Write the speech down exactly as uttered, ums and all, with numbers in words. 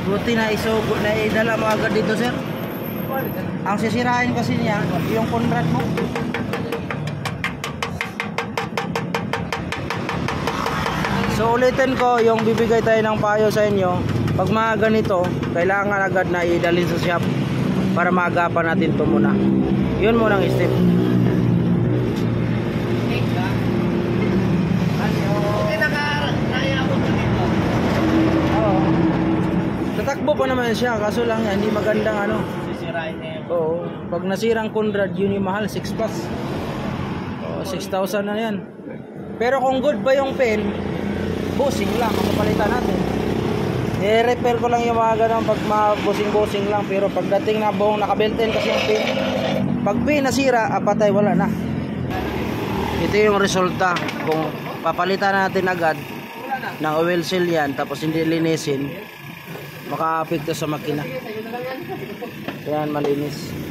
Buti na isugo na idala mo agad dito, sir. Ang sisirain kasi niya, yung Conrad mo. So ulitin ko, yung bibigay tayo ng payo sa inyo, pag mga ganito, kailangan agad na idalhin sa shop para maagapan natin ito muna. Yun muna ang step. Tatakbo pa naman siya, kaso lang yan, hindi magandang ano. Sisirain niya. Oo, pag nasirang Conrad, yun yung mahal, six plus. Oh, six thousand na yan. Pero kung good ba yung pen, busing lang, kapalitan natin. I-repair ko lang yung mga ganun pag busing-busing lang. Pero pagdating na buong naka-built-in kasi yung pen, pag pen nasira, apatay, wala na. Ito yung resulta. Kung papalitan natin agad ng oil seal yan, tapos hindi linisin, maka-apekto sa makina. Yan, malinis.